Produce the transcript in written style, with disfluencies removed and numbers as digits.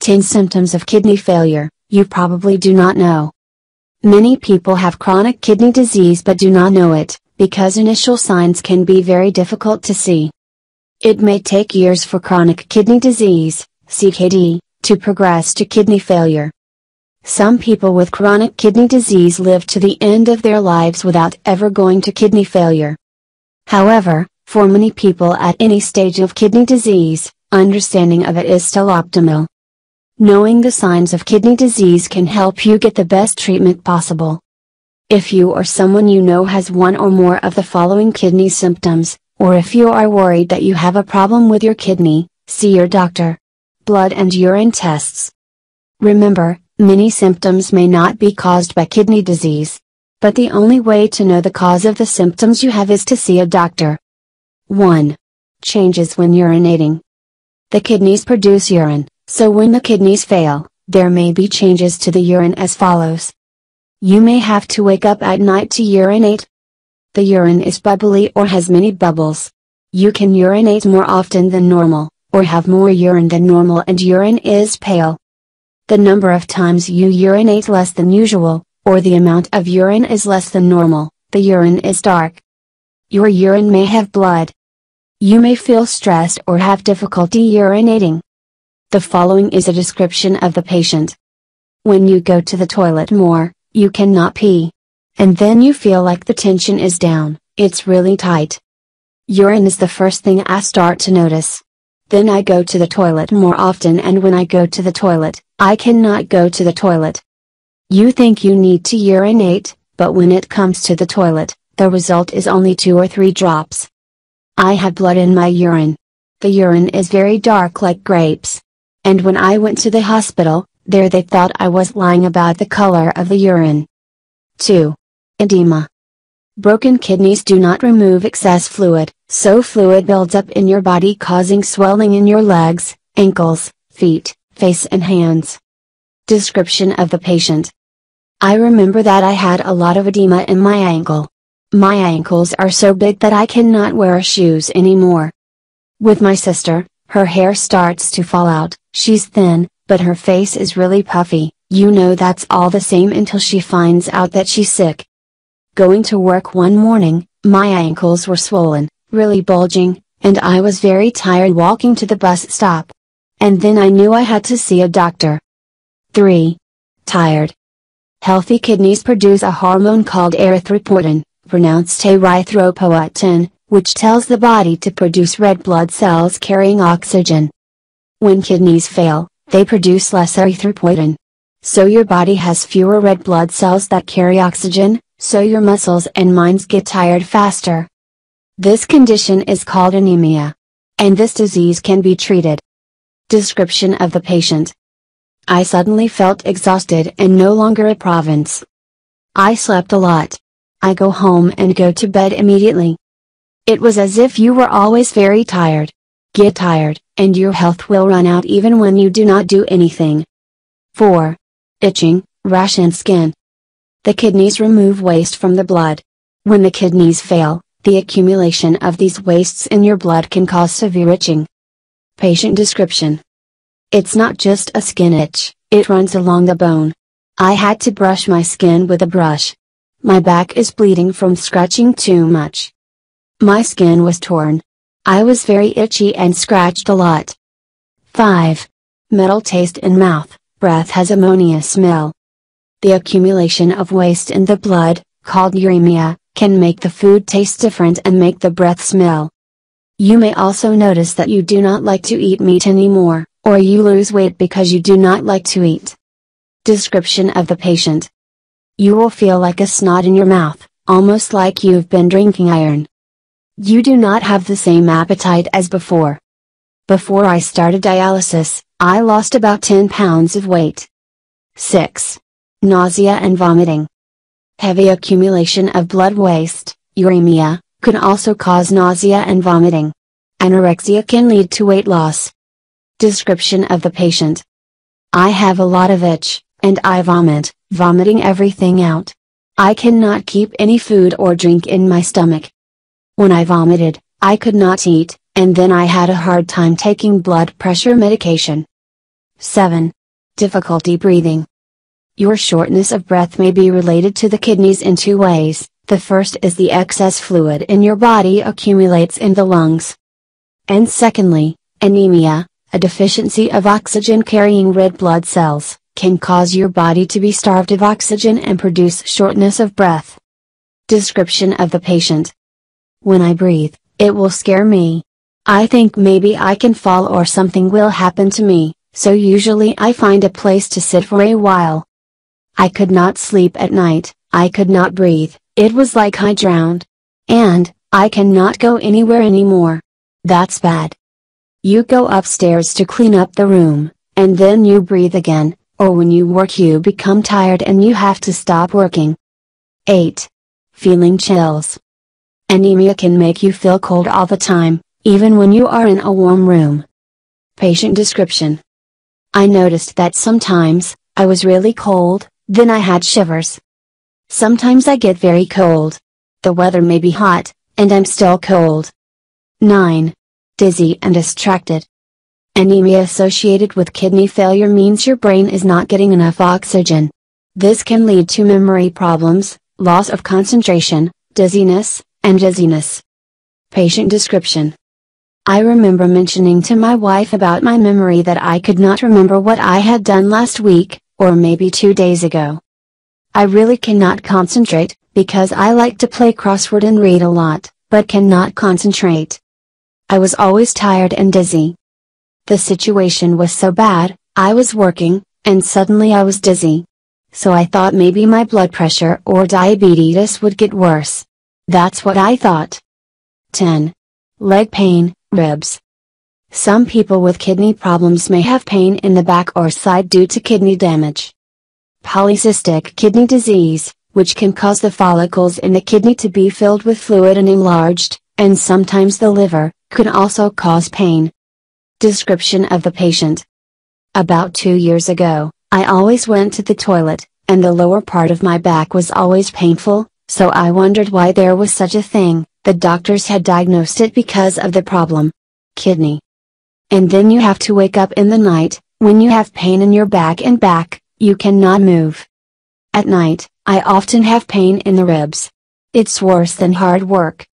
10 symptoms of kidney failure you probably do not know. Many people have chronic kidney disease but do not know it, because initial signs can be very difficult to see. It may take years for chronic kidney disease, CKD, to progress to kidney failure. Some people with chronic kidney disease live to the end of their lives without ever going to kidney failure. However, for many people at any stage of kidney disease, understanding of it is still optimal. Knowing the signs of kidney disease can help you get the best treatment possible. If you or someone you know has one or more of the following kidney symptoms, or if you are worried that you have a problem with your kidney, see your doctor. Blood and urine tests. Remember, many symptoms may not be caused by kidney disease. But the only way to know the cause of the symptoms you have is to see a doctor. 1. Changes when urinating. The kidneys produce urine, so when the kidneys fail, there may be changes to the urine as follows. You may have to wake up at night to urinate. The urine is bubbly or has many bubbles. You can urinate more often than normal, or have more urine than normal and urine is pale. The number of times you urinate less than usual, or the amount of urine is less than normal, the urine is dark. Your urine may have blood. You may feel stressed or have difficulty urinating. The following is a description of the patient. When you go to the toilet more, you cannot pee. And then you feel like the tension is down, it's really tight. Urine is the first thing I start to notice. Then I go to the toilet more often, and when I go to the toilet, I cannot go to the toilet. You think you need to urinate, but when it comes to the toilet, the result is only 2 or 3 drops. I have blood in my urine. The urine is very dark like grapes. And when I went to the hospital, there they thought I was lying about the color of the urine. 2. Edema. Broken kidneys do not remove excess fluid, so fluid builds up in your body causing swelling in your legs, ankles, feet, face and hands. Description of the patient. I remember that I had a lot of edema in my ankle. My ankles are so big that I cannot wear shoes anymore. With my sister, her hair starts to fall out, she's thin, but her face is really puffy. You know that's all the same until she finds out that she's sick. Going to work one morning, my ankles were swollen, really bulging, and I was very tired walking to the bus stop. And then I knew I had to see a doctor. 3. Tired. Healthy kidneys produce a hormone called erythropoietin, pronounced erythropoietin, which tells the body to produce red blood cells carrying oxygen. When kidneys fail, they produce less erythropoietin. So your body has fewer red blood cells that carry oxygen, so your muscles and minds get tired faster. This condition is called anemia. And this disease can be treated. Description of the patient. I suddenly felt exhausted and no longer a province. I slept a lot. I go home and go to bed immediately. It was as if you were always very tired. Get tired, and your health will run out even when you do not do anything. 4. Itching, rash and skin. The kidneys remove waste from the blood. When the kidneys fail, the accumulation of these wastes in your blood can cause severe itching. Patient description. It's not just a skin itch, it runs along the bone. I had to brush my skin with a brush. My back is bleeding from scratching too much. My skin was torn. I was very itchy and scratched a lot. 5. Metal taste in mouth, breath has ammonia smell. The accumulation of waste in the blood, called uremia, can make the food taste different and make the breath smell. You may also notice that you do not like to eat meat anymore, or you lose weight because you do not like to eat. Description of the patient. You will feel like a snot in your mouth, almost like you've been drinking iron. You do not have the same appetite as before. Before I started dialysis, I lost about 10 pounds of weight. 6. Nausea and vomiting. Heavy accumulation of blood waste, uremia, can also cause nausea and vomiting. Anorexia can lead to weight loss. Description of the patient. I have a lot of itch, and I vomit, vomiting everything out. I cannot keep any food or drink in my stomach. When I vomited, I could not eat, and then I had a hard time taking blood pressure medication. 7. Difficulty breathing. Your shortness of breath may be related to the kidneys in two ways. The first is the excess fluid in your body accumulates in the lungs. And secondly, anemia, a deficiency of oxygen-carrying red blood cells, can cause your body to be starved of oxygen and produce shortness of breath. Description of the patient. When I breathe, it will scare me. I think maybe I can fall or something will happen to me, so usually I find a place to sit for a while. I could not sleep at night, I could not breathe, it was like I drowned. And, I cannot go anywhere anymore. That's bad. You go upstairs to clean up the room, and then you breathe again, or when you work you become tired and you have to stop working. 8. Feeling chills. Anemia can make you feel cold all the time, even when you are in a warm room. Patient description. I noticed that sometimes, I was really cold, then I had shivers. Sometimes I get very cold. The weather may be hot, and I'm still cold. 9. Dizzy and distracted. Anemia associated with kidney failure means your brain is not getting enough oxygen. This can lead to memory problems, loss of concentration, dizziness, and dizziness. Patient description. I remember mentioning to my wife about my memory that I could not remember what I had done last week, or maybe 2 days ago. I really cannot concentrate, because I like to play crossword and read a lot, but cannot concentrate. I was always tired and dizzy. The situation was so bad, I was working, and suddenly I was dizzy. So I thought maybe my blood pressure or diabetes would get worse. That's what I thought. 10. Leg pain, ribs. Some people with kidney problems may have pain in the back or side due to kidney damage. Polycystic kidney disease, which can cause the follicles in the kidney to be filled with fluid and enlarged, and sometimes the liver, could also cause pain. Description of the patient. About 2 years ago, I always went to the toilet, and the lower part of my back was always painful, so I wondered why there was such a thing. The doctors had diagnosed it because of the problem. Kidney. And then you have to wake up in the night, when you have pain in your back and back, you cannot move. At night, I often have pain in the ribs. It's worse than hard work.